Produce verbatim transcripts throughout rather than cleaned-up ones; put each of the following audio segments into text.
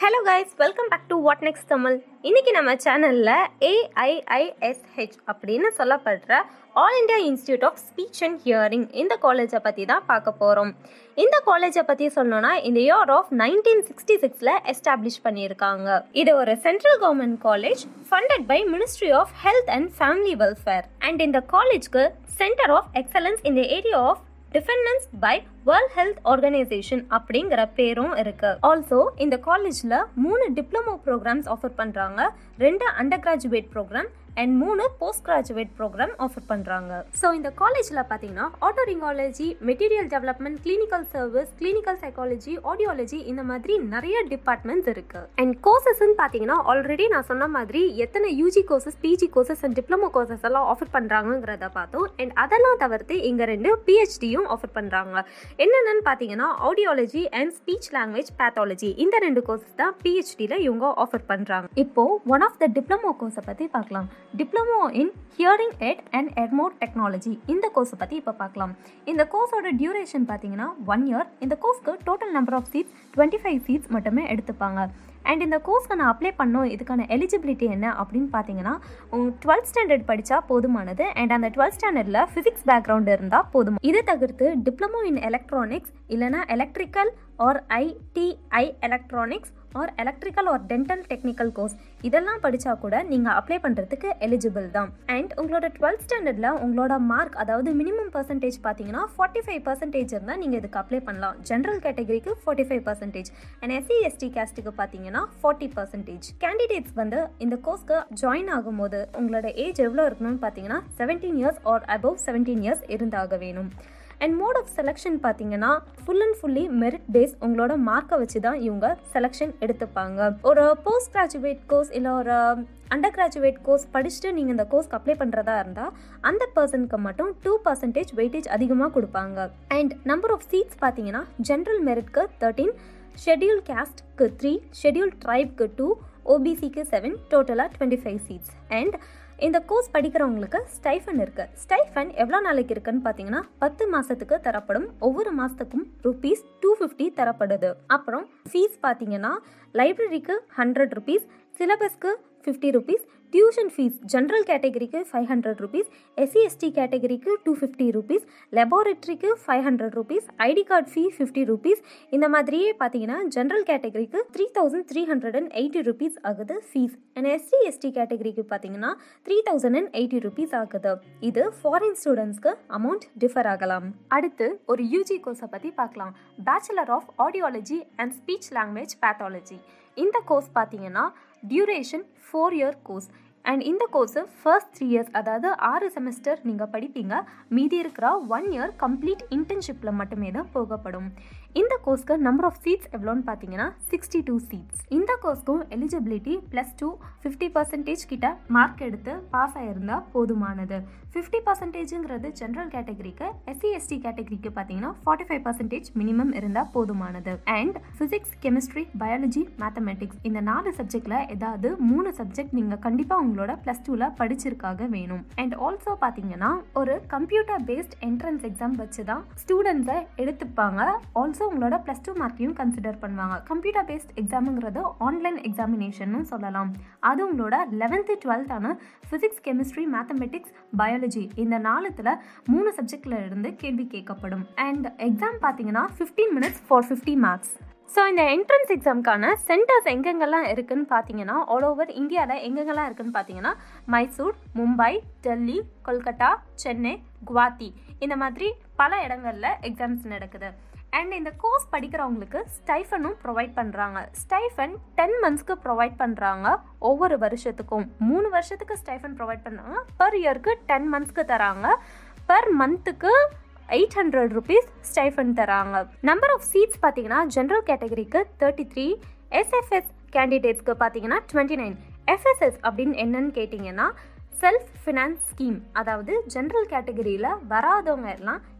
Hello guys, welcome back to WhatNext-Tamil. இன்னைக்கு நம்ம சேனல்ல A I I S H அப்படின்னு சொல்லப்படுற All India Institute of Speech and Hearing இந்த காலேஜை பற்றி தான் பார்க்க போகிறோம். இந்த காலேஜை பற்றி சொல்லணும்னா இந்த இயர் ஆஃப் நைன்டீன் சிக்ஸ்டி சிக்ஸில் எஸ்டாப்ளிஷ் பண்ணியிருக்காங்க. இது ஒரு central government college funded by ministry of health and family welfare. And இந்த காலேஜ்க்கு சென்டர் ஆஃப் எக்ஸலன்ஸ் இந்த area of defendants by world health organisation அப்படிங்கிற பேரும் இருக்கு. ஆல்சோ இந்த காலேஜ்ல மூணு டிப்ளமோ ப்ரோக்ராம்ஸ் ஆஃபர் பண்றாங்க, ரெண்டு அண்டர் கிராஜுவேட் ப்ரோக்ராம் அண்ட் மூணு போஸ்ட் கிராஜுவேட் ப்ரோக்ராம் ஆஃபர் பண்றாங்க. ஸோ இந்த காலேஜ்ல பாத்தீங்கன்னா ஆட்டோரினாலஜி, material development, clinical service, clinical psychology, audiology இந்த மாதிரி நிறைய டிபார்ட்மெண்ட்ஸ் இருக்கு. அண்ட் கோர்சஸ்ன்னு பாத்தீங்கன்னா ஆல்ரெடி நான் சொன்ன மாதிரி எத்தனை UG courses, PG courses and diploma courses எல்லாம் ஆஃபர் பண்றாங்கிறத பார்த்தோம். அண்ட் அதெல்லாம் தவிர்த்து இங்க ரெண்டு பிஹெச்டியும் ஆஃபர் பண்றாங்க. என்னென்னு பாத்தீங்கன்னா audiology and speech language pathology இந்த ரெண்டு கோர்சஸ் தான் பிஹெச்டில இவங்க ஆஃபர் பண்றாங்க. இப்போ ஒன் ஆஃப் த டிப்ளமோ கோர்ஸை பத்தி பார்க்கலாம். Diploma in hearing aid and earmould technology இந்த கோர்ஸை பற்றி இப்போ பார்க்கலாம். இந்த கோர்ஸோட டியூரேஷன் பார்த்தீங்கன்னா ஒன் இயர். இந்த கோர்ஸ்க்கு total number of seats twenty five seats மட்டுமே எடுத்துப்பாங்க. அண்ட் இந்த கோர்ஸ்க்கு நான் அப்ளை பண்ணோம், இதுக்கான எலிஜிபிலிட்டி என்ன அப்படின்னு பார்த்தீங்கன்னா டுவெல்த் ஸ்டாண்டர்ட் படித்தா போதுமானது. அண்ட் அந்த டுவெல்த் ஸ்டாண்டர்டில் ஃபிசிக்ஸ் பேக்ரவுண்ட் இருந்தால் போதும். இதை தவிர்த்து டிப்ளமோ இன் எலக்ட்ரானிக்ஸ் இல்லைனா electrical or ITI electronics or electrical or dental technical course இதெல்லாம் படித்தா கூட நீங்கள் அப்ளை பண்ணுறதுக்கு எலிஜிபிள் தான். அண்ட் உங்களோட டுவெல்த் ஸ்டாண்டர்டில் உங்களோட மார்க் அதாவது மினிமம் பர்சன்டேஜ் பார்த்தீங்கன்னா ஃபார்ட்டி ஃபைவ் பர்சன்டேஜ் இருந்தால் நீங்கள் இதுக்கு அப்ளை பண்ணலாம். ஜென்ரல் கேட்டகரிக்கு forty five percentage and SC ST கேஸ்ட்டுக்கு பார்த்தீங்கன்னா ஃபார்ட்டி பர்சன்டேஜ். கேண்டிடேட்ஸ் வந்து இந்த கோர்ஸ்க்கு ஜாயின் ஆகும்போது உங்களோட ஏஜ் எவ்வளோ இருக்கணும்னு பார்த்தீங்கன்னா seventeen years or above seventeen years இருந்தாக வேணும். அண்ட் மோட் ஆஃப் செலெக்ஷன் பார்த்தீங்கன்னா full and fully merit base உங்களோட மார்க்கை வச்சு தான் இவங்க செலெக்ஷன் எடுத்துப்பாங்க. ஒரு போஸ்ட் கிராஜுவேட் கோர்ஸ் இல்லை ஒரு அண்டர் கிராஜுவேட் கோர்ஸ் படிச்சுட்டு நீங்கள் இந்த கோர்ஸ்க்கு அப்ளை பண்ணுறதா இருந்தால் அந்த பர்சனுக்கு மட்டும் டூ பர்சன்டேஜ் வெயிட்டேஜ் அதிகமாக கொடுப்பாங்க. அண்ட் நம்பர் ஆஃப் சீட்ஸ் பார்த்தீங்கன்னா ஜென்ரல் மெரிட்க்கு தேர்ட்டீன், ஷெட்யூல் கேஸ்ட்க்கு த்ரீ, ஷெட்யூல் ட்ரைப்க்கு டூ, ஓபிசிக்கு செவன், டோட்டலாக டுவெண்ட்டி ஃபைவ் சீட்ஸ். அண்ட் இந்த கோர்ஸ் படிக்கிறவங்களுக்கு ஸ்டைஃபன் இருக்கு. ஸ்டைஃபன் எவ்வளோ நாளைக்கு இருக்குன்னு பார்த்தீங்கன்னா பத்து மாசத்துக்கு தரப்படும். ஒவ்வொரு மாசத்துக்கும் ருபீஸ் டூ ஃபிஃப்டி தரப்படுது. அப்புறம் ஃபீஸ் பார்த்தீங்கன்னா லைப்ரரிக்கு ஹண்ட்ரட் ருபீஸ், சிலபஸ்க்கு fifty rupees, tuition fees general கேட்டகரிக்கு five hundred rupees, SC ST கேட்டகரிக்கு டூ ஃபிஃப்டி ருபீஸ், லெபார்டரிக்கு five hundred rupees, ID card fee fifty rupees. இந்த மாதிரியே பார்த்தீங்கன்னா ஜென்ரல் கேட்டகரிக்கு three thousand three hundred and eighty rupees ஆகுது fees. And SC ST கேட்டகரிக்கு பார்த்தீங்கன்னா three thousand and eighty rupees ஆகுது. இது ஃபாரின் ஸ்டூடெண்ட்ஸ்க்கு அமௌண்ட் டிஃபர் ஆகலாம். அடுத்து ஒரு யூஜி கோர்ஸை பற்றி பார்க்கலாம். Bachelor of audiology and speech language pathology. இந்த கோர்ஸ் பார்த்தீங்கன்னா duration four year course. And இந்த கோர்ஸு ஃபர்ஸ்ட் த்ரீ இயர்ஸ் அதாவது ஆறு செமஸ்டர் நீங்கள் படிப்பீங்க. மீதி இருக்கிற ஒன் இயர் கம்ப்ளீட் இன்டர்ன்ஷிப்பில் மட்டுமே தான் போகப்படும். இந்த கோர்ஸ்க்கு நம்பர் ஆஃப் சீட்ஸ் எவ்வளோன்னு பார்த்தீங்கன்னா சிக்ஸ்டி டூ சீட்ஸ். இந்த கோர்ஸ்க்கும் eligibility plus two fifty percentage கிட்ட மார்க் எடுத்து பாஸ் ஆகிருந்தால் போதுமானது. ஃபிஃப்டி பர்சன்டேஜுங்கிறது ஜென்ரல் கேட்டகரிக்கு, எஸ்சி எஸ்டி கேட்டகரிக்கு பார்த்தீங்கன்னா ஃபார்ட்டி ஃபைவ் பர்சன்டேஜ் மினிமம் இருந்தால் போதுமானது. And physics, chemistry, biology, mathematics இந்த நாலு சப்ஜெக்டில் ஏதாவது மூணு சப்ஜெக்ட் நீங்கள் கண்டிப்பாக உங்களோட ப்ளஸ் டூவில் படிச்சிருக்காக வேணும். அண்ட் ஆல்சோ பார்த்தீங்கன்னா ஒரு கம்ப்யூட்டர் பேஸ்ட் என்ட்ரன்ஸ் எக்ஸாம் வச்சு தான் ஸ்டூடெண்ட்ஸை எடுத்துப்பாங்க. ஆல்சோ உங்களோட ப்ளஸ் டூ மார்க்கையும் கன்சிடர் பண்ணுவாங்க. கம்ப்யூட்டர் பேஸ்ட் எக்ஸாமுங்கிறது ஆன்லைன் எக்ஸாமினேஷன் சொல்லலாம். அது உங்களோட லெவன்த்து டுவெல்த்தான ஃபிசிக்ஸ், கெமிஸ்ட்ரி, மேத்தமெட்டிக்ஸ், பயாலஜி இந்த நாலுத்துல மூணு சப்ஜெக்ட்ல இருந்து கேள்வி கேட்கப்படும். அண்ட் எக்ஸாம் பார்த்தீங்கன்னா fifteen minutes for fifty marks. So இந்த என்ட்ரன்ஸ் எக்ஸாமுக்கான சென்டர்ஸ் எங்கெங்கெல்லாம் இருக்குன்னு பார்த்தீங்கன்னா ஆல் ஓவர் இந்தியாவில் எங்கெங்கெல்லாம் இருக்குன்னு பார்த்தீங்கன்னா மைசூர், மும்பை, டெல்லி, கொல்கட்டா, சென்னை, குவாஹாத்தி இந்த மாதிரி பல இடங்களில் எக்ஸாம்ஸ் நடக்குது. அண்ட் இந்த கோர்ஸ் படிக்கிறவங்களுக்கு ஸ்டைஃபனும் ப்ரொவைட் பண்ணுறாங்க. ஸ்டைஃபன் டென் மந்த்ஸ்க்கு ப்ரொவைட் பண்ணுறாங்க. ஒவ்வொரு வருஷத்துக்கும் மூணு வருஷத்துக்கு ஸ்டைஃபன் ப்ரொவைட் பண்ணுறாங்க. பர் இயருக்கு டென் மந்த்ஸ்க்கு தராங்க. பர் மந்த்துக்கு எயிட் ஹண்ட்ரட் ருபீஸ் ஸ்டைஃபன் தராங்க. நம்பர் ஆஃப் சீட்ஸ் பார்த்தீங்கன்னா ஜென்ரல் கேட்டகரிக்கு தேர்ட்டி த்ரீ, எஸ்எஃப்எஸ் கேண்டிடேட்ஸ்க்கு பார்த்தீங்கன்னா டுவெண்ட்டி நைன். எஃப்எஸ்எஸ் அப்படின்னு என்னன்னு கேட்டிங்கன்னா செல்ஃப் ஃபினான்ஸ் ஸ்கீம். அதாவது ஜென்ரல் கேட்டகரியில் வராதவங்க எல்லாம்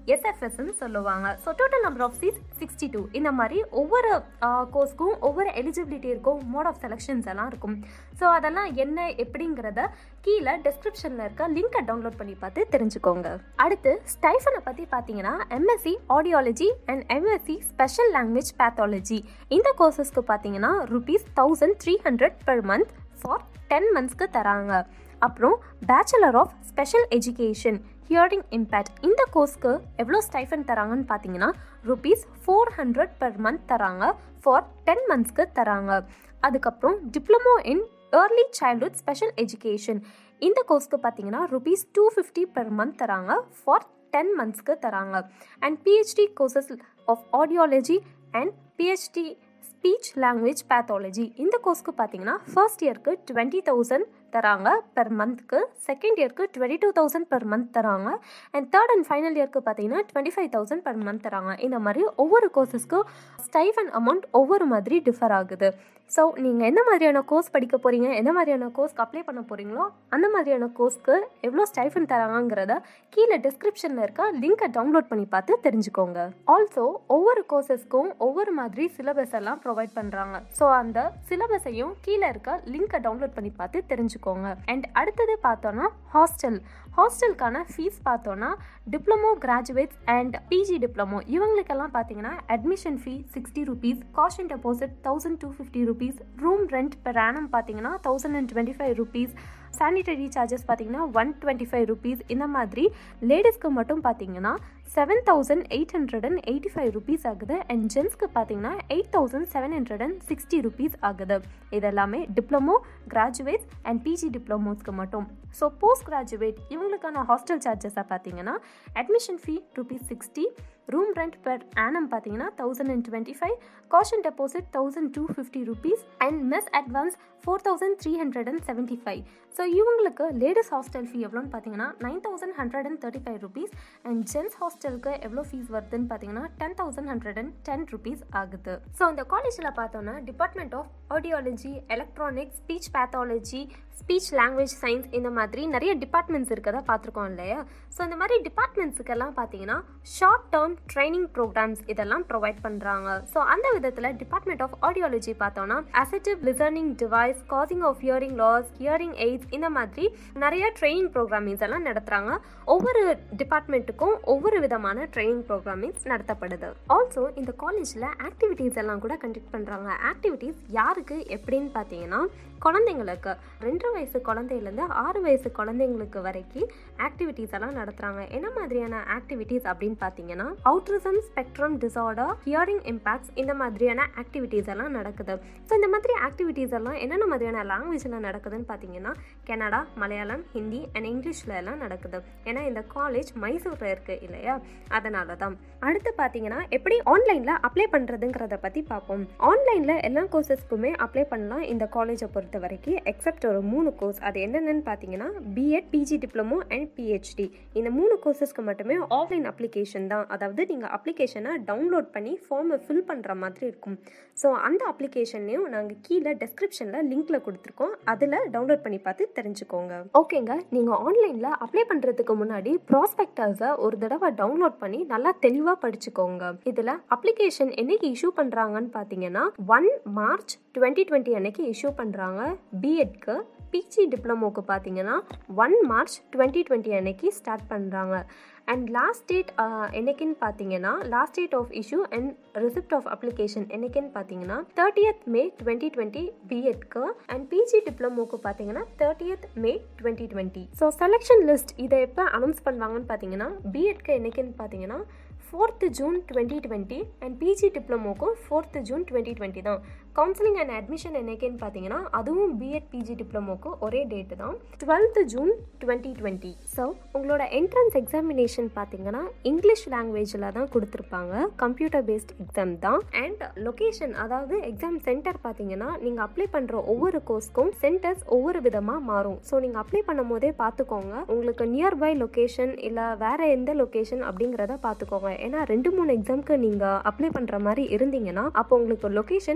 எஸ்எஃப்எஸ்ன்னு சொல்லுவாங்க. So total number of seats sixty two. இந்த மாதிரி ஒவ்வொரு கோர்ஸ்க்கும் ஒவ்வொரு எலிஜிபிலிட்டி இருக்கும், மோட் ஆஃப் செலெக்ஷன்ஸ் எல்லாம் இருக்கும். ஸோ அதெல்லாம் என்ன எப்படிங்கிறத கீழே டிஸ்கிரிப்ஷனில் இருக்க லிங்கை டவுன்லோட் பண்ணி பார்த்து தெரிஞ்சுக்கோங்க. அடுத்து ஸ்டைஃபனை பற்றி பார்த்தீங்கன்னா MSc audiology and MSc special language pathology இந்த கோர்சஸ்க்கு பார்த்தீங்கன்னா rupees thousand three hundred per month for ten மந்த்ஸ்க்கு தராங்க. அப்புறம் bachelor of special education hearing impact இந்த கோர்ஸ்க்கு எவ்வளோ ஸ்டைஃபன் தராங்கன்னு பார்த்தீங்கன்னா rupees four hundred per month தராங்க ஃபார் டென் மந்த்ஸ்க்கு தராங்க. அதுக்கப்புறம் diploma in early childhood special education இந்த கோர்ஸ்க்கு பார்த்தீங்கன்னா rupees two fifty per month தராங்க ஃபார் டென் மந்த்ஸ்க்கு தராங்க. And PhD courses of audiology and PhD speech language pathology இந்த கோர்ஸ்க்கு பார்த்தீங்கன்னா ஃபர்ஸ்ட் இயருக்கு டுவெண்ட்டி தௌசண்ட் தராங்க பெர் மந்த்க்கு, செகண்ட் இயருக்கு twenty two thousand per month தராங்க, அண்ட் தேர்ட் அண்ட் ஃபைனல் இயருக்கு பார்த்தீங்கன்னா twenty five thousand per month தராங்க. இந்த மாதிரி ஒவ்வொரு கோர்சஸ்க்கும் ஸ்டைஃபன் அமௌண்ட் ஒவ்வொரு மாதிரி டிஃபர் ஆகுது. ஸோ நீங்கள் எந்த மாதிரியான கோர்ஸ் படிக்க போகிறீங்க, எந்த மாதிரியான கோர்ஸ்க்கு அப்ளை பண்ண போகிறீங்களோ அந்த மாதிரியான கோர்ஸ்க்கு எவ்வளோ ஸ்டைஃபன் தராங்கிறத கீழே டிஸ்கிரிப்ஷனில் இருக்க லிங்கை டவுன்லோட் பண்ணி பார்த்து தெரிஞ்சுக்கோங்க. ஆல்சோ ஒவ்வொரு கோர்சஸ்க்கும் ஒவ்வொரு மாதிரி சிலபஸ் எல்லாம் ப்ரொவைட் பண்ணுறாங்க. ஸோ அந்த சிலபஸையும் கீழே இருக்க லிங்கை டவுன்லோட் பண்ணி பார்த்து தெரிஞ்சுக்கோங்க. அண்ட் அடுத்தது பார்த்தோன்னா ஹாஸ்டல் ஹாஸ்டலுக்கான ஃபீஸ் பார்த்தோன்னா diploma graduates and PG diploma இவங்களுக்கெல்லாம் பார்த்தீங்கன்னா admission fee sixty rupees, caution deposit thousand two fifty rupees, room rent per annum பார்த்தீங்கன்னா thousand and twenty five rupees, sanitary charges பார்த்தீங்கன்னா ஒன் டுவெண்ட்டி ஃபைவ் ருபீஸ். இந்த மாதிரி லேடிஸ்க்கு மட்டும் பார்த்தீங்கன்னா seven thousand eight hundred and eighty five rupees ஆகுது. And ஜென்ஸ்க்கு பார்த்தீங்கன்னா eight thousand seven hundred and sixty rupees ஆகுது. இதெல்லாமே டிப்ளமோ கிராஜுவேட்ஸ் அண்ட் பிஜி டிப்ளமோஸ்க்கு மட்டும். ஸோ போஸ்ட் கிராஜுவேட் இவங்களுக்கான ஹாஸ்டல் சார்ஜஸாக பார்த்தீங்கன்னா admission fee rupees sixty, room rent per annum பார்த்தீங்கன்னா thousand and twenty five, caution deposit thousand two fifty rupees and mess advance four thousand three hundred and seventy five. So இவங்களுக்கு ladies hostel fee எவ்வளோன்னு பார்த்தீங்கன்னா nine thousand hundred and thirty five rupees and gents ஹாஸ்டலுக்கு எவ்வளோ fees வருதுன்னு பார்த்தீங்கன்னா ten thousand hundred and ten rupees ஆகுது. So இந்த காலேஜில் பார்த்தோன்னா department of audiology, electronics, speech pathology, speech language science இந்த மாதிரி நிறைய டிபார்ட்மெண்ட்ஸ் இருக்கதா பார்த்துருக்கோம் இல்லையா. ஸோ இந்த மாதிரி டிபார்ட்மெண்ட்ஸுக்கெல்லாம் பார்த்தீங்கன்னா ஷார்ட் டேர்ம் ட்ரைனிங் ப்ரோக்ராம்ஸ் இதெல்லாம் ப்ரொவைட் பண்ணுறாங்க. ஸோ அந்த விதத்தில் டிபார்ட்மெண்ட் ஆஃப் ஆடியாலஜி பார்த்தோன்னா assistive listening device, causing of hearing loss, hearing aids இந்த மாதிரி நிறைய ட்ரைனிங் ப்ரோக்ராமிங்ஸ் எல்லாம் நடத்துகிறாங்க. ஒவ்வொரு டிபார்ட்மெண்ட்டுக்கும் ஒவ்வொரு விதமான ட்ரைனிங் ப்ரோக்ராமிங்ஸ் நடத்தப்படுது. ஆல்சோ இந்த காலேஜில் ஆக்டிவிட்டீஸ் எல்லாம் கூட கண்டக்ட் பண்ணுறாங்க. ஆக்டிவிட்டீஸ் யாருக்கு எப்படின்னு பார்த்தீங்கன்னா குழந்தைங்களுக்கு ரெண்டு வயசு குழந்தையிலேருந்து ஆறு வயசு குழந்தைங்களுக்கு வரைக்கும் ஆக்டிவிட்டீஸ் எல்லாம் நடத்துகிறாங்க. என்ன மாதிரியான ஆக்டிவிட்டீஸ் அப்படின்னு பார்த்தீங்கன்னா autism spectrum disorder, hearing impacts இந்த மாதிரியான ஆக்டிவிட்டீஸ் எல்லாம் நடக்குது. ஸோ இந்த மாதிரி ஆக்டிவிட்டீஸ் எல்லாம் என்னென்ன மாதிரியான லாங்குவேஜில் நடக்குதுன்னு பார்த்தீங்கன்னா கன்னடா, மலையாளம், ஹிந்தி அண்ட் இங்கிலீஷில் எல்லாம் நடக்குது. ஏன்னா இந்த காலேஜ் மைசூரில் இருக்குது இல்லையா, அதனால தான். அடுத்து பார்த்தீங்கன்னா எப்படி ஆன்லைனில் அப்ளை பண்ணுறதுங்கிறத பற்றி பார்ப்போம். ஆன்லைனில் எல்லா கோர்சஸ்க்குமே அப்ளை பண்ணலாம் இந்த காலேஜை பொறுத்த வரைக்கும், எக்ஸப்ட் ஒரு மூணு கோர்ஸ். அது என்னென்னு பார்த்தீங்கன்னா BEd, PG diploma and PhD. இந்த மூணு கோர்சஸ்க்கு மட்டுமே ஆஃப்லைன் அப்ளிகேஷன் தான். அதாவது நீங்கள் அப்ளிகேஷனை டவுன்லோட் பண்ணி ஃபார்மை ஃபில் பண்ணுற மாதிரி இருக்கும். ஸோ அந்த அப்ளிகேஷனையும் நாங்கள் கீழே டெஸ்கிரிப்ஷனில் லிங்க்கில் கொடுத்துருக்கோம், அதில் டவுன்லோட் பண்ணி பார்த்து தெரிஞ்சுக்கோங்க. ஓகேங்க, நீங்கள் ஆன்லைனில் அப்ளை பண்ணுறதுக்கு முன்னாடி ப்ராஸ்பெக்டஸை ஒரு தடவை டவுன்லோட் பண்ணி நல்லா தெளிவாக படிச்சுக்கோங்க. இதில் அப்ளிகேஷன் என்னைக்கு இஷ்யூ பண்ணுறாங்கன்னு பார்த்தீங்கன்னா ஒன் மார்ச் டுவெண்ட்டி டுவெண்ட்டி அன்னைக்கு இஷ்யூ பண்ணுறாங்க பிஎட்க்கு. பிஜி டிப்ளமோக்கு பார்த்தீங்கன்னா ஒன் மார்ச் டுவெண்ட்டி டுவெண்ட்டி அன்னைக்கு ஸ்டார்ட் பண்ணுறாங்க. அண்ட் லாஸ்ட் டேட் என்னைக்குன்னு பார்த்தீங்கன்னா last date of issue and receipt of application என்னைக்குன்னு பார்த்தீங்கன்னா தேர்ட்டியத் மே டுவெண்ட்டி டுவெண்ட்டி பிஎட்க்கு அண்ட் பிஜி டிப்ளமோக்கு பார்த்தீங்கன்னா thirtieth May twenty twenty. So selection list இதை எப்போ அனௌன்ஸ் பண்ணுவாங்கன்னு பார்த்தீங்கன்னா பிஎட்க்கு என்னைக்குன்னு பார்த்தீங்கன்னா fourth June twenty twenty and PG டிப்ளமோக்கும் ஃபோர்த்து ஜூன் டுவெண்ட்டி டுவெண்ட்டி தான். கவுன்சிலிங் அண்ட் அட்மிஷன் என்னைக்குன்னு பார்த்தீங்கன்னா அதுவும் பிஎட் பிஜி டிப்ளமோக்கு ஒரே டேட்டு தான், twelfth June twenty twenty. So உங்களோட என்ட்ரன்ஸ் எக்ஸாமினேஷன் பார்த்தீங்கன்னா இங்கிலீஷ் லாங்குவேஜில் தான் கொடுத்துருப்பாங்க, கம்ப்யூட்டர் பேஸ்ட் எக்ஸாம் தான். அண்ட் லொக்கேஷன் அதாவது எக்ஸாம் சென்டர் பார்த்தீங்கன்னா நீங்கள் அப்ளை பண்ணுற ஒவ்வொரு கோர்ஸ்க்கும் சென்டர்ஸ் ஒவ்வொரு விதமாக மாறும். ஸோ நீங்கள் அப்ளை பண்ணும் போதே பார்த்துக்கோங்க உங்களுக்கு நியர்பை லொக்கேஷன் இல்லை வேற எந்த லொக்கேஷன் அப்படிங்கிறத பார்த்துக்கோங்க. ஏன்னா ரெண்டு மூணு எக்ஸாம்க்கு நீங்கள் அப்ளை பண்ணுற மாதிரி இருந்தீங்கன்னா அப்போ உங்களுக்கு லொக்கேஷன் வேற வேற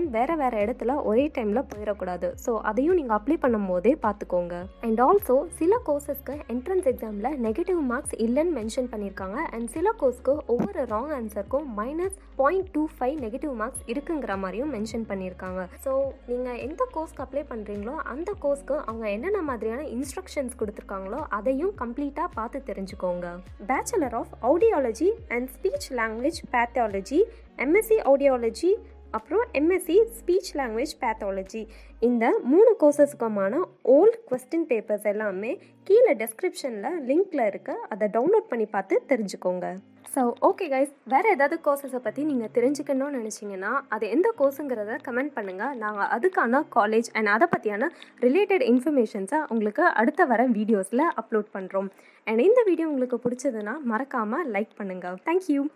வேறு இடத்துல ஒரே டைமில் போயிடக்கூடாது. ஸோ அதையும் நீங்கள் அப்ளை பண்ணும் போதே பார்த்துக்கோங்க. அண்ட் ஆல்சோ சில கோர்சஸ்க்கு என்ட்ரன்ஸ் எக்ஸாமில் நெகட்டிவ் மார்க்ஸ் இல்லைன்னு மென்ஷன் பண்ணியிருக்காங்க. அண்ட் சில கோர்ஸ்க்கு ஒவ்வொரு ராங் ஆன்சருக்கும் minus point two five negative marks இருக்குங்கிற மாதிரியும் மென்ஷன் பண்ணியிருக்காங்க. ஸோ நீங்கள் எந்த கோர்ஸ்க்கு அப்ளை பண்ணுறீங்களோ அந்த கோர்ஸ்க்கு அவங்க என்னென்ன மாதிரியான இன்ஸ்ட்ரக்ஷன்ஸ் கொடுத்துருக்காங்களோ அதையும் கம்ப்ளீட்டாக பார்த்து தெரிஞ்சுக்கோங்க. Bachelor of audiology and speech language pathology, MSc audiology, அப்புறம் எம்எஸ்சி ஸ்பீச் லாங்குவேஜ் பேத்தாலஜி, இந்த மூணு கோர்சஸ்க்குமான ஓல்ட் கொஸ்டின் பேப்பர்ஸ் எல்லாமே கீழே டெஸ்கிரிப்ஷனில் லிங்க்கில் இருக்குது. அதை டவுன்லோட் பண்ணி பார்த்து தெரிஞ்சுக்கோங்க. ஸோ ஓகே கைஸ், வேறு ஏதாவது கோர்சஸை பற்றி நீங்கள் தெரிஞ்சுக்கணும்னு நினச்சிங்கன்னா அது எந்த கோர்ஸுங்கிறத கமெண்ட் பண்ணுங்கள். நாங்கள் அதுக்கான காலேஜ் அண்ட் அதை பற்றியான ரிலேட்டட் இன்ஃபர்மேஷன்ஸை உங்களுக்கு அடுத்த வர வீடியோஸில் அப்லோட் பண்ணுறோம். அண்ட் இந்த வீடியோ உங்களுக்கு பிடிச்சதுன்னா மறக்காமல் லைக் பண்ணுங்கள். தேங்க்யூ.